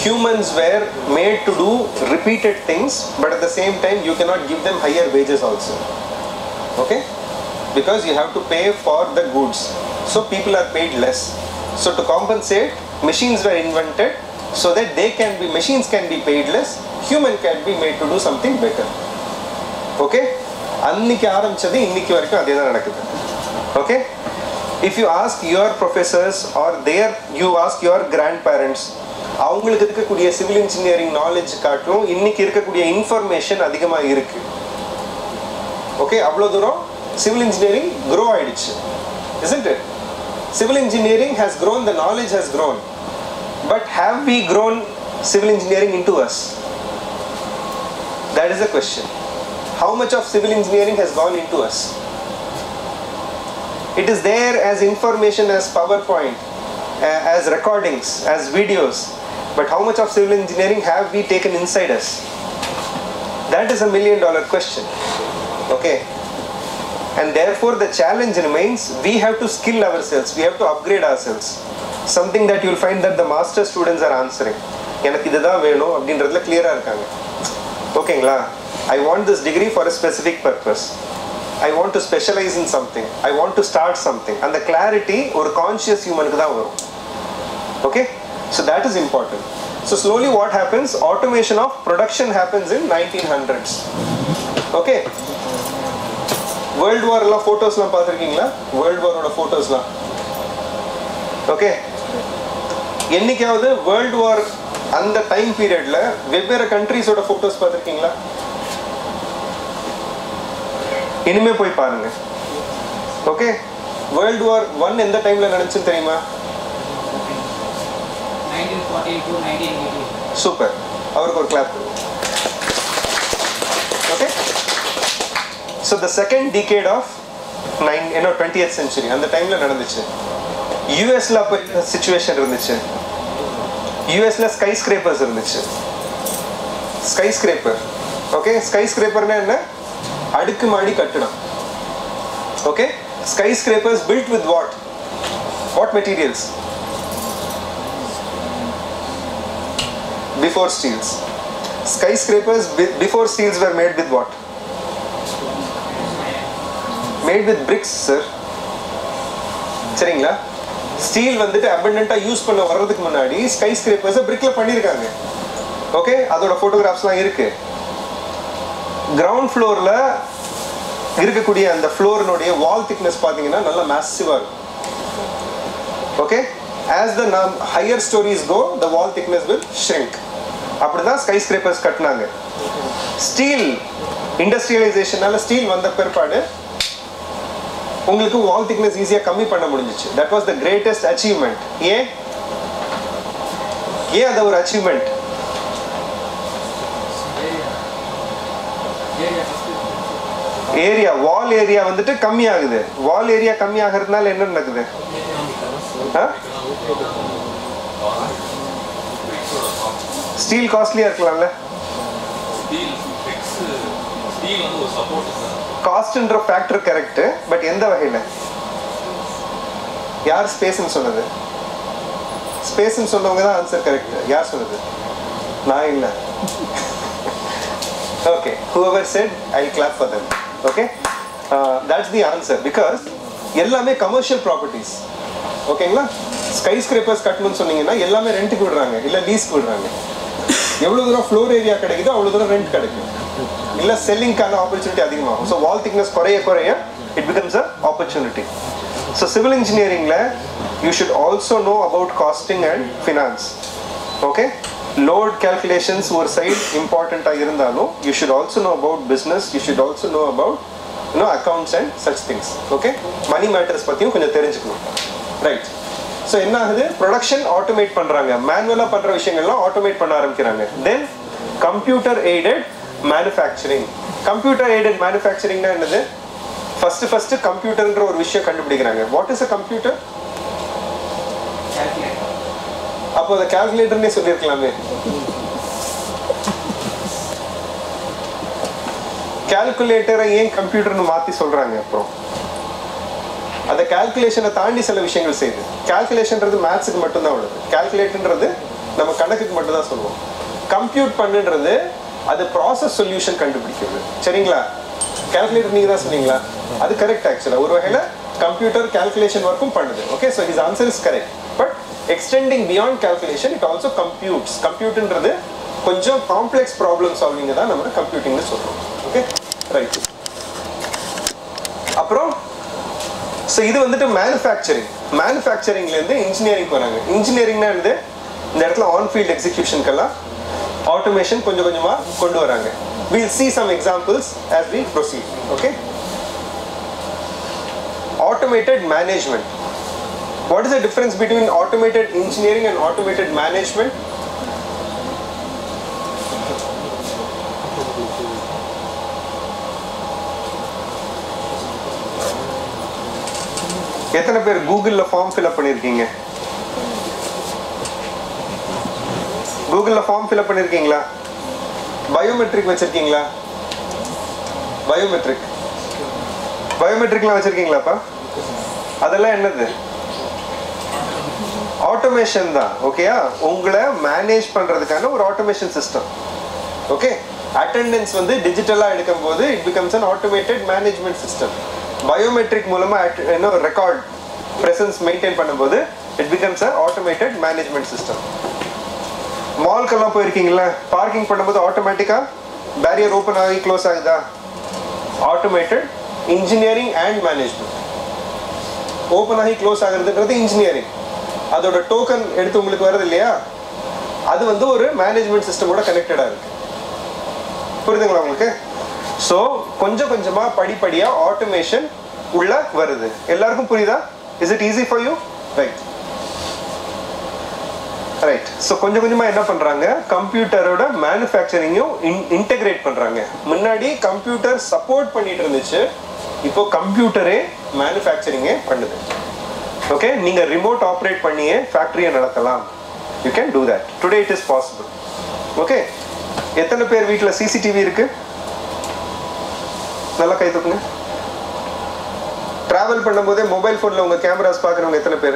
humans were made to do repeated things, but at the same time you cannot give them higher wages also. Okay, because you have to pay for the goods, so people are paid less. So to compensate, machines were invented so that machines can be paid less, human can be made to do something better. Okay, அன்னைக்கு ஆரம்பிச்சது இன்னைக்கு வரைக்கும் அதே தான் நடக்குது. Okay, if you ask your professors or you ask your grandparents, அவங்களுக்கு இருக்கக்கூடிய civil engineering knowledge காட்டும் இன்னைக்கு இருக்கக்கூடிய இன்ஃபர்மேஷன் அதிகமாக இருக்கு. ஓகே, அவ்வளோ தூரம் சிவில் இன்ஜினியரிங் க்ரோ ஆயிடுச்சு, isn't it? Civil engineering has grown, the knowledge has grown, but have we grown civil engineering into us? That is the question. How much of civil engineering has gone into us? It is there as information, as PowerPoint, as recordings, as videos, but how much of civil engineering have we taken inside us? That is a $1 million question. Okay, and therefore the challenge remains, we have to skill ourselves, we have to upgrade ourselves. Something that you will find that the master students are answering, எனக்கு இதுதான் வேணும் அப்படின்றதுல கிளியரா இருக்காங்க. ஓகேங்களா, I want this degree for a specific purpose, I want to specialize in something, I want to start something, and the clarity ஒரு conscious humanக்கு தான் வரும். Okay, so that is important. So slowly what happens, automation of production happens in 1900s. Okay, world war எல்லாம் ஃபோட்டோஸ்லாம் பார்த்துருக்கீங்களா? World வாரோட ஃபோட்டோஸ்லாம். Okay, என்னைக்காவது world war அந்த time பீரியட்ல வெவ்வேறு கண்ட்ரீஸோட ஃபோட்டோஸ் பார்த்துருக்கீங்களா? இனிமே போய் பாருங்க. ஓகே, வேர்ல்டு வார் 1 எந்த டைம்ல நடந்துச்சுன்னு தெரியுமா? 1942-1918. சூப்பர், அவருக்கு ஒரு clap. Okay, so the second decade of 20th century அந்த டைம்ல நடந்துச்சு. யுஎஸ்ல அப்ப சிச்சுவேஷன் இருந்துச்சு. யுஎஸ்ல ஸ்கை ஸ்கிரேப்பர்ஸ் இருந்துச்சு. ஸ்கை ஸ்கிரேப்பர், ஓகே, ஸ்கை ஸ்கிரேப்பர்னா என்ன? அடுக்குமாடி கட்டடம். Okay, skyscrapers built with what materials? Before steels. Skyscrapers before steels were made with what? Made with bricks, sir. சரிங்களா? ஸ்டீல் வந்துட்டு அபண்டன்ட்டா யூஸ் பண்ண வர்றதுக்கு முன்னாடி ஸ்கை ஸ்கிரேப்பர்ஸ் பிரிக்ல பண்ணிருக்காங்க. ஓகே, அதோட போட்டோகிராஃப்ஸ்லாம் இருக்கு. கிரவுண்ட் ஃப்ளோர்ல இருக்கக்கூடிய அந்த ஃப்ளோரினுடைய வால் திக்னஸ் பாத்தீங்கன்னா நல்லா மேசிவா இருக்கும். Okay, as the higher stories go, the wall thickness will shrink. அப்படிதான் ஸ்கை ஸ்கிரேப்பர்ஸ் கட்டினாங்க. ஸ்டீல் இண்டஸ்ட்ரியலைசேஷனால ஸ்டீல் வந்த பிற்பாடு உங்களுக்கு வால் திக்னஸ் ஈஸியா கம்மி பண்ண முடிஞ்சிச்சு. That was the greatest achievement. ஏன் அது ஒரு அச்சீவ்மெண்ட்? ஏரியா, வால் ஏரியா வந்துட்டு கம்மி ஆகுது. வால் ஏரியா கம்மி ஆகிறதுனால என்ன நடக்குது? ஸ்டீல் காஸ்ட்லியா இருக்கலாம்ல? காஸ்ட்ன்ற ஃபேக்டர் கரெக்ட், பட் எந்த வகையில? யார் ஸ்பேஸ்னு சொன்னது? ஸ்பேஸ்னு சொன்னவங்க தான் ஆன்சர் கரெக்ட். யார் சொன்னது? நான் இல்ல. Okay, whoever said, I'll clap for them. Okay, that's the answer, because எல்லாமே கமர்ஷியல் ப்ராப்பர்ட்டிஸ். ஓகேங்களா? ஸ்கை ஸ்கிரேப்பர்ஸ் கட்டணும்னு சொன்னீங்கன்னா எல்லாமே ரெண்ட்டுக்கு விடுறாங்க, இல்லை லீஸ்க்கு விடுறாங்க. எவ்வளோ தூரம் ஃப்ளோர் ஏரியா கிடைக்குதோ அவ்வளோ தூரம் ரெண்ட் கிடைக்கும், இல்லை செல்லிங்கான ஆப்பர்ச்சுனிட்டி அதிகமாகும். ஸோ வால் திக்னஸ் குறைய it becomes a opportunity. So civil இன்ஜினியரிங்கில் you should also know about costing and finance. Okay, load calculations ஒரு சைடு இம்பார்ட்டண்ட்டாக இருந்தாலும் you should also know about business, you should also know about accounts and such things. Okay, money matters பற்றியும் கொஞ்சம் தெரிஞ்சுக்கணும். Right. So என்ன ஆகுது? Production automate பண்ணுறாங்க, மேனுவலாக பண்ணுற விஷயங்கள்லாம் ஆட்டோமேட் பண்ண ஆரம்பிக்கிறாங்க. Then computer aided manufacturing. Computer aided மேனுஃபேக்சரிங்னா என்னது? ஃபர்ஸ்ட் கம்ப்யூட்டர்ன்ற ஒரு விஷயம் கண்டுபிடிக்கிறாங்க. What is a computer? அப்போ அதை கால்குலேட்டர்னே சொல்லியிருக்கலாமே. கால்குலேட்டரை ஏன் கம்ப்யூட்டர்னு மாற்றி சொல்கிறாங்க? அப்புறம் அதை கால்குலேஷனை தாண்டி சில விஷயங்கள் செய்யுது. கால்குலேஷன்றது மேத்ஸுக்கு மட்டும்தான் உள்ளது. கால்குலேட்டர்ன்றது நம்ம கணக்குக்கு மட்டும் தான் சொல்லுவோம். கம்ப்யூட் பண்ணுன்றது அது ப்ராசஸ் சொல்யூஷன் கண்டுபிடிக்கிறது. சரிங்களா? கால்குலேட்டர் நீங்க தான் சொன்னீங்களா? அது கரெக்ட். ஆக்சுவலா ஒரு வகையில கம்ப்யூட்டர் கால்குலேஷன் ஒர்க்கும் பண்ணுது. Okay, so his answer is correct. But extending beyond calculation it also computes. கம்ப்யூட்ன்றது கொஞ்சம் காம்ப்ளெக்ஸ் ப்ராப்ளம் சால்விங் தான் நம்ம கம்ப்யூட்டிங்னு சொல்றோம். Okay, right. அப்புறம் ஸோ இது வந்துட்டு மேனுஃபேக்சரிங். மேனுஃபேக்சரிங்லேருந்து இன்ஜினியரிங் வராங்க. இன்ஜினியரிங்னா வந்து இந்த இடத்துல ஆன் ஃபீல்ட் எக்ஸிக்யூஷனுக்கெல்லாம் ஆட்டோமேஷன் கொஞ்சம் கொஞ்சமாக கொண்டு வராங்க. We'll see some examples as we proceed. Okay. Automated management. What is the difference between automated engineering and automated management? எத்தனை பேர் கூகுள்ல ஃபார்ம் ஃபில்அப் பண்ணிருக்கீங்க? கூகுள்ல ஃபார்ம் ஃபில்அப் பண்ணிருக்கீங்களா? பயோமெட்ரிக் வச்சிருக்கீங்களா? பயோமெட்ரிக்லாம் வச்சிருக்கீங்களாப்பா? அதெல்லாம் என்னது? ஆட்டோமேஷன் தான். ஓகேயா? உங்களை மேனேஜ் பண்றதுக்கான ஒரு ஆட்டோமேஷன் சிஸ்டம். ஓகே, அட்டெண்டன்ஸ் வந்து டிஜிட்டலா எடுக்கும் போது it becomes an automated management system. Biometric மூலமா ரெக்கார்ட் பிரசன்ஸ் மெயின்டைன் பண்ணும்போது it becomes an automated management system. மால்க்கெல்லாம் போயிருக்கீங்களா? பார்க்கிங் பண்ணும்போது ஆட்டோமேட்டிக்கா பேரியர் ஓப்பன் ஆகி க்ளோஸ் ஆகுதா? Automated engineering and management. Open ஆகி க்ளோஸ் ஆகுறதுன்றது இன்ஜினியரிங். அதோட டோக்கன் எடுத்து உங்களுக்கு வருது இல்லையா? அது வந்து ஒரு மேனேஜ்மெண்ட் சிஸ்டமோட கனெக்டடா இருக்கு. புரியுதுங்களா உங்களுக்கு? ஸோ கொஞ்சம் கொஞ்சமா படிப்படியா ஆட்டோமேஷன் உள்ள வருது. எல்லாருக்கும் புரியுதா? Is it easy for you? Right. Right. So கொஞ்சம் கொஞ்சமாக என்ன பண்ணுறாங்க, கம்ப்யூட்டரோட மேனுஃபேக்சரிங்கும் இன்டெகிரேட் பண்ணுறாங்க. முன்னாடி கம்ப்யூட்டர் சப்போர்ட் பண்ணிட்டு இருந்துச்சு, இப்போ கம்ப்யூட்டரே மேனுஃபேக்சரிங்கே பண்ணுது. ஓகே, நீங்கள் ரிமோட் ஆப்ரேட் பண்ணியே ஃபேக்ட்ரியை நடத்தலாம். You can do that. Today it is possible. Okay, எத்தனை பேர் வீட்டில் சிசிடிவி இருக்கு? நல்லா கை தூக்குங்க. டிராவல் பண்ணும்போதே மொபைல் ஃபோனில் உங்கள் கேமராஸ் பார்க்குறவங்க எத்தனை பேர்?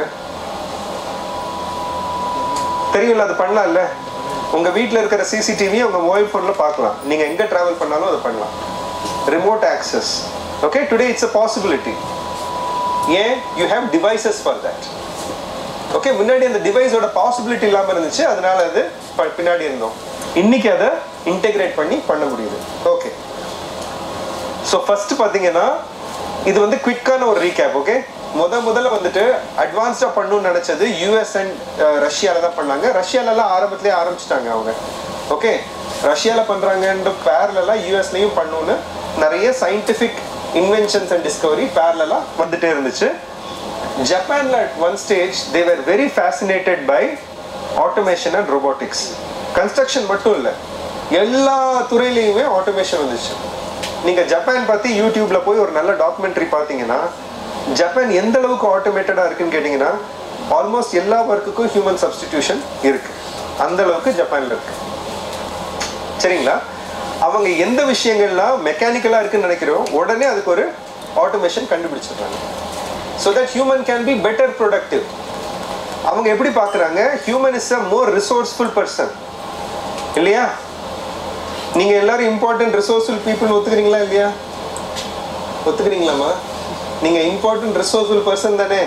தெரியும்ல, அது பண்ணலாம்ல. உங்க வீட்டில் இருக்கிற சிசிடிவி உங்க மொபைல் போன்ல பார்க்கலாம். நீங்க எங்க டிராவல் பண்ணாலும் அதை பண்ணலாம். Remote access. Okay, today it's a possibility. ஏன்? You have devices for that. Okay, முன்னாடி அந்த டிவைஸோட பாசிபிலிட்டி இல்லாமல் இருந்துச்சு, அதனால அது பின்னாடி இருந்தோம். இன்னைக்கு அதை இன்டெகிரேட் பண்ணி பண்ண முடியுது. ஓகே, ஸோ ஃபர்ஸ்ட் பார்த்தீங்கன்னா இது வந்து குவிக்கான ஒரு ரீகேப். ஓகே, முதல்ல வந்துட்டு அட்வான்ஸ்டா பண்ணணும்னு நினைச்சது யூஎஸ் அண்ட் ரஷ்யால தான் பண்ணாங்க. ரஷ்யாலலாம் ஆரம்பத்திலே ஆரம்பிச்சிட்டாங்க அவங்க. ஓகே, ரஷ்யால பண்றாங்கன்ற பேரலா யூஎஸ்லயும் பண்ணணும்னு நிறைய சயின்டிபிக் இன்வென்ஷன்ஸ் அண்ட் டிஸ்கவரி பேரலா வந்துட்டே இருந்துச்சு. ஜப்பான்ல at one stage they were very fascinated by automation and robotics. Construction மட்டும் இல்லை, எல்லா துறையிலையுமே ஆட்டோமேஷன் வந்துச்சு. நீங்க ஜப்பான் பத்தி யூடியூப்ல போய் ஒரு நல்ல டாக்குமெண்ட்ரி பார்த்தீங்கன்னா ஜப்பான் எந்த அளவுக்கு ஆட்டோமேட்டடா இருக்குன்னு கேட்டீங்கன்னா ஆல்மோஸ்ட் எல்லா ஒர்க்குக்கும் ஹியூமன் சப்ஸ்டிடியூஷன் இருக்கு. அந்த அளவுக்கு ஜப்பான்ல இருக்கு. சரிங்களா? அவங்க எந்த விஷயங்கள்லாம் மெக்கானிக்கலா இருக்குன்னு நினைக்கிறோம், உடனே அதுக்கு ஒரு ஆட்டோமேஷன் கண்டுபிடிச்சிடுறாங்க. So that human can be better productive. அவங்க எப்படி பார்க்குறாங்க, human is a more resourceful person இல்லையா? நீங்க எல்லாரும் இம்பார்ட்டன்ட் ரிசோர்ஸ்ஃபுல் பீப்புள் ஒத்துக்கிறீங்களா இல்லையா? ஒத்துக்கிறீங்களாமா? நீங்க இம்பார்ட்டன்ட் ரிசோர்ஸ்ஃபுல் பர்சன் தானே?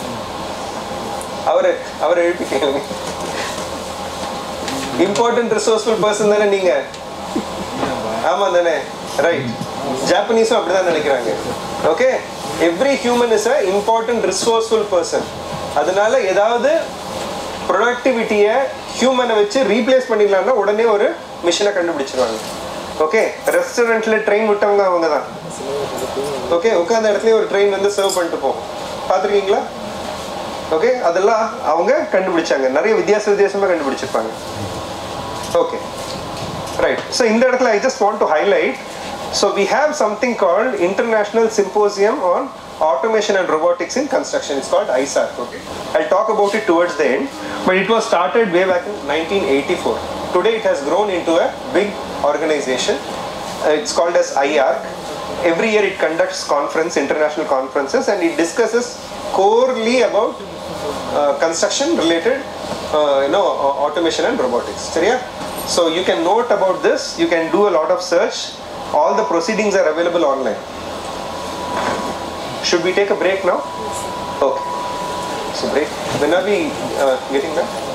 அவரை எழுப்பி கேளுங்க. இம்பார்ட்டன்ட் ரிசோர்ஸ்ஃபுல் பர்சன் தானே நீங்க? ஆமா தானே? ரைட். ஜாப்பனீஸும் அப்படிதான் நினைக்கிறாங்க. Okay, every human is a important resourceful person. அதனால ஏதாவது ப்ரொடக்டிவிட்டியை ஹியூமனை வச்சு ரீப்ளேஸ் பண்ணிடலாம்னா உடனே ஒரு மிஷினை கண்டுபிடிச்சிருவாங்க. ஓகே, ரெஸ்டாரண்ட்ல ட்ரெயின் விட்டவங்க அவங்க தான். ஓகே, உட்காந்த இடத்துல ஒரு ட்ரெயின் வந்து சர்வ் பண்ணிட்டு போகும், பார்த்துருக்கீங்களா? ஓகே, அதெல்லாம் அவங்க கண்டுபிடிச்சாங்க. நிறைய வித்தியாசமா கண்டுபிடிச்சிருப்பாங்க. Okay, right. ஸோ இந்த இடத்துல I just want to highlight, so we have something called international symposium on automation and robotics in construction. It's called ISAR. Okay, I'll talk about it towards the end, but it was started way back in 1984. Today it has grown into a big organization. It's called as IARC. Every year it conducts international conferences, and it discusses corely about construction related automation and robotics. சரியா? So you can note about this, you can do a lot of search, all the proceedings are available online. Should we take a break now? Okay. So break. When are we getting back?